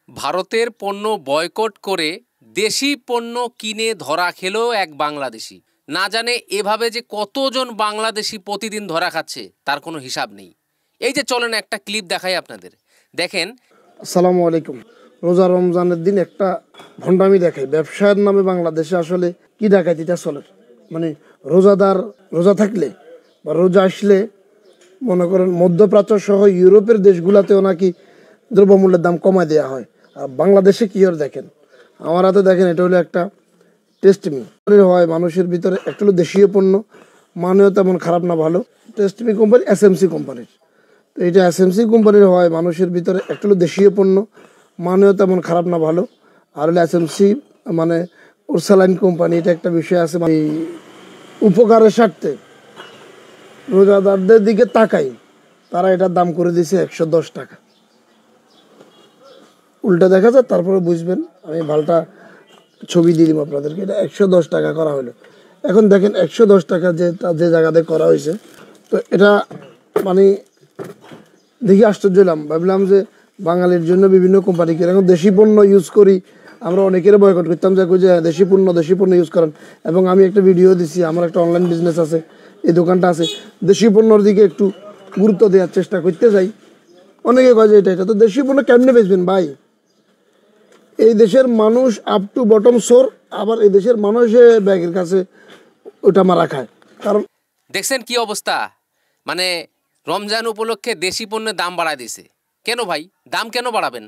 ভারতের পণ্য বয়কট করে দেশি পণ্য কিনে ধরা খেলো এক বাংলাদেশি। না জানে এভাবে যে কতজন বাংলাদেশি প্রতিদিন ধরা খাচ্ছে তার কোনো হিসাব নেই। এই যে চলেন একটা ক্লিপ দেখাই আপনাদের, দেখেন। আসসালামু আলাইকুম। রোজা রমজানের দিন একটা ভণ্ডামি দেখায় ব্যবসার নামে বাংলাদেশে আসলে কি ডাকাতিটা চলে। মানে রোজাদার রোজা থাকলে বা রোজা আসলে মনে করেন মধ্যপ্রাচ্য সহ ইউরোপের দেশগুলোতেও নাকি দ্রব্যমূল্যের দাম কমায় দেওয়া হয়। আর বাংলাদেশে কী আর দেখেন, আমার হাতে দেখেন, এটা হলো একটা টেস্টমি হয় মানুষের ভিতরে একটা হলো দেশীয় পণ্য, মানেও তেমন খারাপ না ভালো। টেস্টমি কোম্পানি এসএমসি কোম্পানির, তো এটা এসএমসি কোম্পানির হয় মানুষের ভিতরে একটা হলো দেশীয় পণ্য, মানেও তেমন খারাপ না ভালো। আর হলো এসএমসি মানে ওরসালাইন কোম্পানি, এটা একটা বিষয় আছে। এই উপকারের স্বার্থে রোজাদারদের দিকে তাকাই, তারা এটার দাম করে দিয়েছে 110 টাকা। উল্টা দেখা যায়, তারপরে বুঝবেন। আমি ভালটা ছবি দিয়ে দিব আপনাদেরকে। এটা 110 টাকা করা হলো। এখন দেখেন 110 টাকা যে জায়গাতে করা হয়েছে, তো এটা মানে দেখি আশ্চর্য হলাম। ভাবলাম যে বাঙালির জন্য বিভিন্ন কোম্পানিকে এখন দেশি পণ্য ইউজ করি, আমরা অনেকের বয়কট করতাম যে দেশি পণ্য ইউজ করেন। এবং আমি একটা ভিডিও দিছি, আমার একটা অনলাইন বিজনেস আছে, এই দোকানটা আছে, দেশি পণ্যর দিকে একটু গুরুত্ব দেওয়ার চেষ্টা করতে যাই। অনেকে কয় যে এটা তো দেশি পণ্য কেমনে বেচবেন ভাই? এই দেশের মানুষ আপ টু বটম সোর, আবার এই দেশের মানুষের ব্যাগের কাছে ওটা মারা খায়। কারণ দেখছেন কি অবস্থা, মানে রমজান উপলক্ষে দেশি পণ্যের দাম বাড়ায় দিয়েছে। কেন ভাই, দাম কেন বাড়াবেন?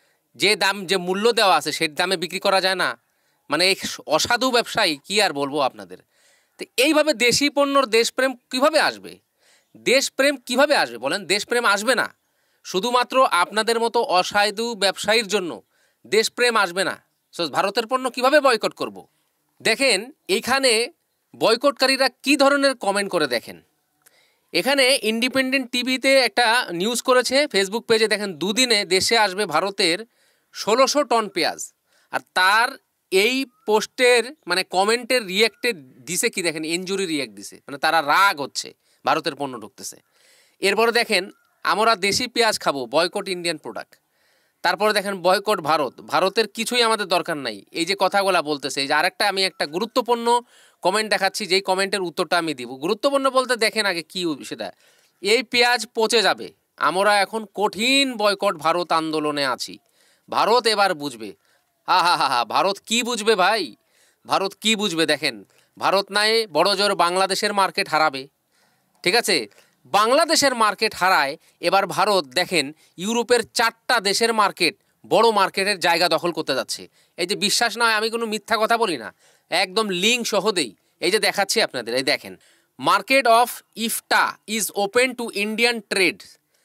যে মূল্য দেওয়া আছে সেই দামে বিক্রি করা যায় না? মানে এই অসাধু ব্যবসায়ী, কি আর বলবো আপনাদের। তো এইভাবে দেশি পণ্যর দেশপ্রেম কিভাবে আসবে? দেশপ্রেম কিভাবে আসবে বলেন? দেশপ্রেম আসবে না। শুধুমাত্র আপনাদের মতো অসাধু ব্যবসায়ীর জন্য দেশপ্রেম আসবে না। সো ভারতের পণ্য কিভাবে বয়কট করব? দেখেন এইখানে বয়কটকারীরা কি ধরনের কমেন্ট করে দেখেন। এখানে ইন্ডিপেন্ডেন্ট টিভিতে একটা নিউজ করেছে ফেসবুক পেজে, দেখেন দুদিনে দেশে আসবে ভারতের 1600 টন পেঁয়াজ। আর তার এই পোস্টের মানে কমেন্টের রিয়েক্টে দিছে কি দেখেন, ইনজুরি রিয়েক্ট দিছে, মানে তারা রাগ হচ্ছে ভারতের পণ্য ঢুকতেছে। এরপরে দেখেন আমরা দেশি পেঁয়াজ খাবো, বয়কট ইন্ডিয়ান প্রোডাক্ট। তারপরে দেখেন বয়কট ভারতের কিছুই আমাদের দরকার নাই, এই যে কথাগুলো বলতেছে। এই যে আরেকটা আমি একটা গুরুত্বপূর্ণ কমেন্ট দেখাচ্ছি, যেই কমেন্টের উত্তরটা আমি দিব। গুরুত্বপূর্ণ বলতে দেখেন আগে কি সেটা, এই পেঁয়াজ পচে যাবে, আমরা এখন কঠিন বয়কট ভারত আন্দোলনে আছি, ভারত এবার বুঝবে। হা হা হা হা, ভারত কি বুঝবে ভাই? ভারত কি বুঝবে? দেখেন ভারত নাই বড় জোর বাংলাদেশের মার্কেট হারাবে, ঠিক আছে? বাংলাদেশের মার্কেট হারায় এবার ভারত দেখেন ইউরোপের 4টা দেশের মার্কেট, বড় মার্কেটের জায়গা দখল করতে যাচ্ছে। এই যে বিশ্বাস নয়, আমি কোনো মিথ্যা কথা বলি না, একদম লিঙ্ক সহ দেই। এই যে দেখাচ্ছি আপনাদের, এই দেখেন, market of IFTA is open to Indian trade.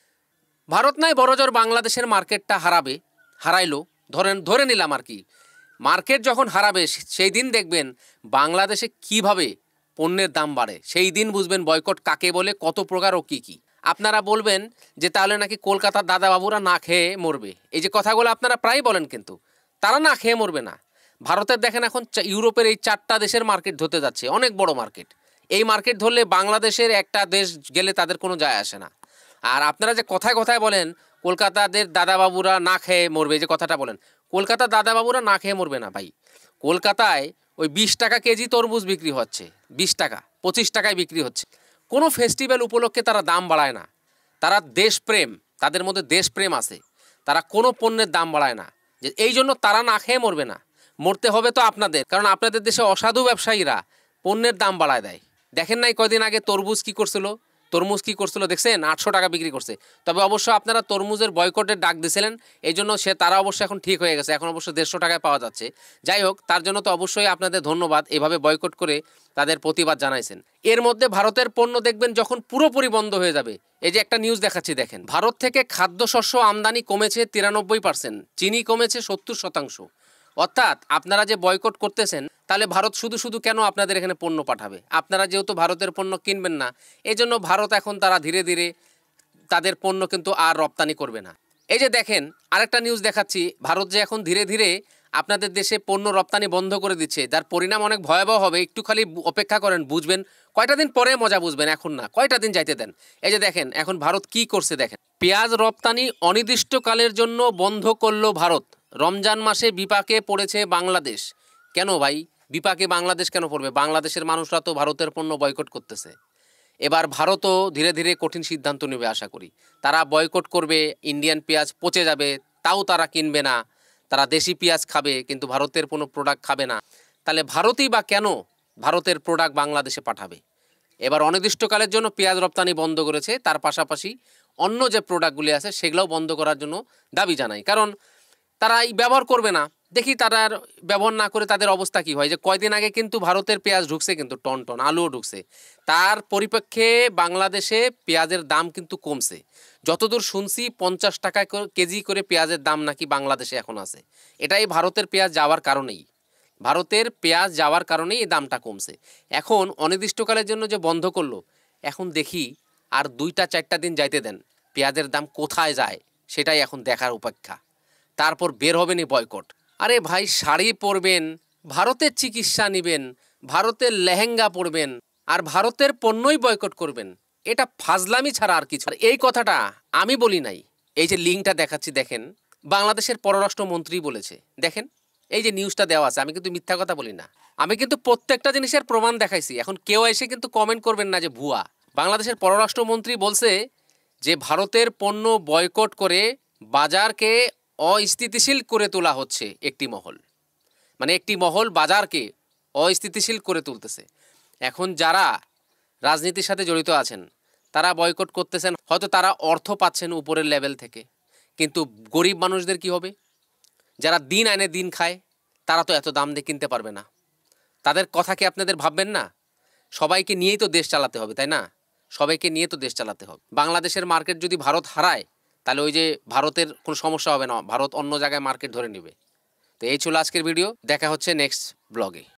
Bharat নাই বড়জোর বাংলাদেশের মার্কেটটা হারাইলো, ধরে নিলাম আর কি। মার্কেট যখন হারাবে সেই দিন দেখবেন বাংলাদেশে কিভাবে পণ্যের দাম বাড়ে, সেই দিন বুঝবেন বয়কট কাকে বলে, কত প্রকার ও কী কী। আপনারা বলবেন যে তাহলে নাকি কলকাতার দাদাবাবুরা না খেয়ে মরবে। এই যে কথাগুলো আপনারা প্রায় বলেন, কিন্তু তারা না খেয়ে মরবে না। ভারতের দেখেন এখন ইউরোপের এই 4টা দেশের মার্কেট ধরতে যাচ্ছে, অনেক বড় মার্কেট। এই মার্কেট ধরলে বাংলাদেশের একটা দেশ গেলে তাদের কোনো যায় আসে না। আর আপনারা যে কথায় কথায় বলেন কলকাতাদের দাদাবাবুরা না খেয়ে মরবে, যে কথাটা বলেন, কলকাতার দাদাবাবুরা না খেয়ে মরবে না ভাই। কলকাতায় ওই 20 টাকা কেজি তরমুজ বিক্রি হচ্ছে, 20 টাকা 25 টাকায় বিক্রি হচ্ছে। কোনো ফেস্টিভ্যাল উপলক্ষে তারা দাম বাড়ায় না। তারা দেশপ্রেম, তাদের মধ্যে দেশপ্রেম আছে, তারা কোনো পণ্যের দাম বাড়ায় না। যে এই জন্য তারা না খেয়ে মরবে না। মরতে হবে তো আপনাদের, কারণ আপনাদের দেশে অসাধু ব্যবসায়ীরা পণ্যের দাম বাড়ায় দেয়। দেখেন নাই কয়দিন আগে তরমুজ কি করছিল দেখছেন? 800 টাকা বিক্রি করছে। তবে অবশ্য আপনারা তরমুজের বয়কটের ডাক দিয়েছিলেন, এই জন্য তারা অবশ্য এখন ঠিক হয়ে গেছে, এখন অবশ্য 150 টাকায় পাওয়া যাচ্ছে। যাই হোক, তার জন্য তো অবশ্যই আপনাদের ধন্যবাদ, এভাবে বয়কট করে তাদের প্রতিবাদ জানাইছেন। এর মধ্যে ভারতের পণ্য দেখবেন যখন পুরোপুরি বন্ধ হয়ে যাবে। এই যে একটা নিউজ দেখাচ্ছি দেখেন, ভারত থেকে খাদ্যশস্য আমদানি কমেছে 93%, চিনি কমেছে 70%। অর্থাৎ আপনারা যে বয়কট করতেছেন, তাহলে ভারত শুধু কেন আপনাদের এখানে পণ্য পাঠাবে? আপনারা যেহেতু ভারতের পণ্য কিনবেন না, এই জন্য ভারত এখন তারা ধীরে ধীরে তাদের পণ্য কিন্তু আর রপ্তানি করবে না। এই যে দেখেন আরেকটা নিউজ দেখাচ্ছি, ভারত যে এখন ধীরে ধীরে আপনাদের দেশে পণ্য রপ্তানি বন্ধ করে দিচ্ছে, যার পরিণাম অনেক ভয়াবহ হবে। একটু খালি অপেক্ষা করেন, বুঝবেন। কয়টা দিন পরে মজা বুঝবেন, এখন না, কয়টা দিন যাইতে দেন। এই যে দেখেন এখন ভারত কি করছে দেখেন, পেঁয়াজ রপ্তানি অনির্দিষ্টকালের জন্য বন্ধ করলো ভারত। রমজান মাসে বিপাকে পড়েছে বাংলাদেশ। কেন ভাই বিপাকে বাংলাদেশ কেন পড়বে? বাংলাদেশের মানুষরা তো ভারতের পণ্য বয়কট করতেছে। এবার ভারতও ধীরে ধীরে কঠিন সিদ্ধান্ত নেবে আশা করি। তারা বয়কট করবে, ইন্ডিয়ান পেঁয়াজ পচে যাবে, তাও তারা কিনবে না। তারা দেশি পেঁয়াজ খাবে, কিন্তু ভারতের কোনো প্রোডাক্ট খাবে না। তাহলে ভারতই বা কেন ভারতের প্রোডাক্ট বাংলাদেশে পাঠাবে? এবার অনির্দিষ্টকালের জন্য পেঁয়াজ রপ্তানি বন্ধ করেছে, তার পাশাপাশি অন্য যে প্রোডাক্টগুলি আছে সেগুলোও বন্ধ করার জন্য দাবি জানাই। কারণ তারা এই ব্যবহার করবে না, দেখি তারা ব্যবহার না করে তাদের অবস্থা কী হয়। যে কয়দিন আগে কিন্তু ভারতের পেঁয়াজ ঢুকছে, কিন্তু টন টন আলুও ঢুকছে, তার পরিপ্রেক্ষে বাংলাদেশে পেঁয়াজের দাম কিন্তু কমছে। যতদূর শুনছি 50 টাকা কেজি করে পেঁয়াজের দাম নাকি বাংলাদেশে এখন আছে। এটাই ভারতের পেঁয়াজ যাওয়ার কারণেই, ভারতের পেঁয়াজ যাওয়ার কারণেই এই দামটা কমছে। এখন অনির্দিষ্টকালের জন্য যে বন্ধ করলো, এখন দেখি আর 2-4টা দিন যাইতে দেন, পেঁয়াজের দাম কোথায় যায় সেটাই এখন দেখার অপেক্ষা। তারপর বের হবেনই বয়কট। আরে ভাই শাড়ি পরবেন, ভারতের চিকিৎসা নেবেন, ভারতের লেহেঙ্গা পরবেন, আর ভারতের পণ্যই বয়কট করবেন, এটা ফাজলামি ছাড়া আর কিছু। আর এই কথাটা আমি বলি নাই, এই যে লিঙ্কটা দেখাচ্ছি দেখেন, বাংলাদেশের পররাষ্ট্রমন্ত্রী বলেছে। দেখেন এই যে নিউজটা দেওয়া আছে, আমি কিন্তু মিথ্যা কথা বলি না, আমি কিন্তু প্রত্যেকটা জিনিসের প্রমাণ দেখাইছি। এখন কেউ এসে কিন্তু কমেন্ট করবেন না যে ভুয়া। বাংলাদেশের পররাষ্ট্রমন্ত্রী বলছে যে ভারতের পণ্য বয়কট করে বাজারকে অস্থিতিশীল করে তোলা হচ্ছে একটি মহল, মানে একটি মহল বাজারকে অস্থিতিশীল করে তুলতেছে। এখন যারা রাজনীতির সাথে জড়িত আছেন তারা বয়কট করতেছেন, হয়তো তারা অর্থ পাচ্ছেন উপরের লেভেল থেকে, কিন্তু গরিব মানুষদের কি হবে? যারা দিন আনে দিন খায়, তারা তো এত দাম দিয়ে কিনতে পারবে না। তাদের কথা কি আপনাদের ভাববেন না? সবাইকে নিয়েই তো দেশ চালাতে হবে, তাই না? সবাইকে নিয়ে তো দেশ চালাতে হবে। বাংলাদেশের মার্কেট যদি ভারত হারায়, তাহলে ওই যে ভারতের কোনো সমস্যা হবে না, ভারত অন্য জায়গায় মার্কেট ধরে নেবে। তো এই ছিল আজকের ভিডিও, দেখা হচ্ছে নেক্সট ব্লগে।